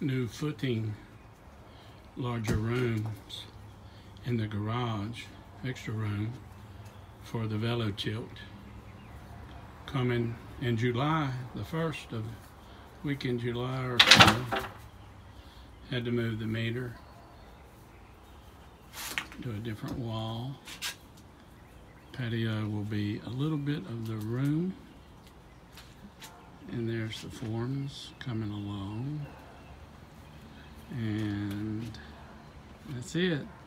new footing, larger rooms in the garage, extra room for the velotilt. Coming in July, the first of week in July or so. Had to move the meter to a different wall. Patio will be a little bit of the room. And there's the forms coming along. And that's it.